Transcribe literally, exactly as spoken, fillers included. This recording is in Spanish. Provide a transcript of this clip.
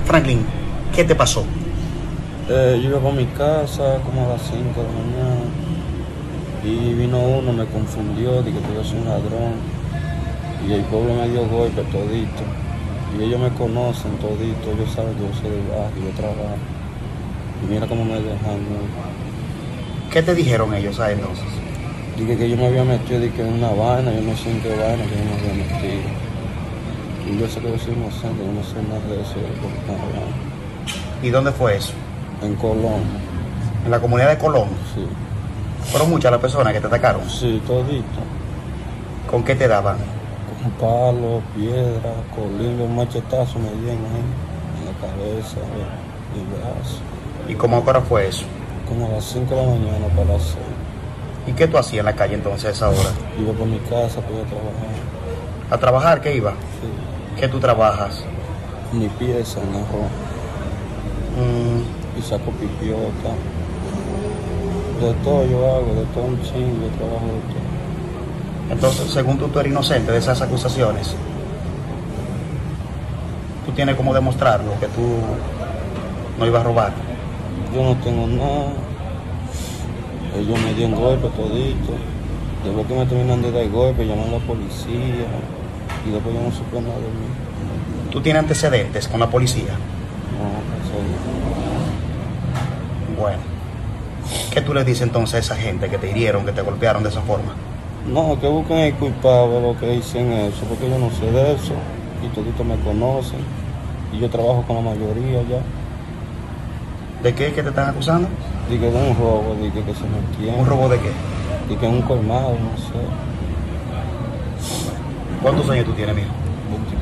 Franklin, ¿qué te pasó? Eh, yo iba para mi casa como a las cinco de la mañana y vino uno, me confundió, dije que yo soy un ladrón y el pueblo me dio golpe todito y ellos me conocen todito, ellos saben que yo soy de barrio, yo trabajo y mira cómo me dejan. ¿Qué te dijeron ellos a entonces? Dije que yo me había metido dije, en una vaina, yo no sé en qué vaina que yo me había metido y yo sé que yo soy inocente, yo no sé nada de eso, de ¿Y dónde fue eso? en Colón. ¿En la comunidad de Colón? Sí. ¿Fueron muchas las personas que te atacaron? Sí, todito. ¿Con qué te daban? Con palos, piedras, colillos, un machetazo me dieron ahí, en la cabeza, en el brazo. ¿Y cómo ahora fue eso? Como a las cinco de la mañana para las seis. ¿Y qué tú hacías en la calle entonces a esa hora? Iba por mi casa para ir a trabajar. ¿A trabajar qué iba? Sí. ¿Qué tú trabajas? Mi pieza en arroz. Mm, Y saco pipiota. De todo yo hago, de todo un chingo, yo trabajo de todo. entonces, según tú, tú eres inocente de esas acusaciones. ¿Tú tienes cómo demostrarlo, que tú no ibas a robar? Yo no tengo nada. Ellos me dieron golpe todito. Después que me terminan de dar golpe, llaman a la policía. Y después yo no supe nada de mí. ¿Tú tienes antecedentes con la policía? No, eso Bueno. ¿Qué tú le dices entonces a esa gente que te hirieron, que te golpearon de esa forma? no, que busquen el culpable, lo que dicen eso, porque yo no sé de eso. Y toditos me conocen. Y yo trabajo con la mayoría ya. ¿De qué es que te están acusando? Dije de un robo, dije que se me entiende. ¿Un robo de qué? Dije un colmado, no sé. ¿Cuántos años tú tienes, mijo? veinticuatro.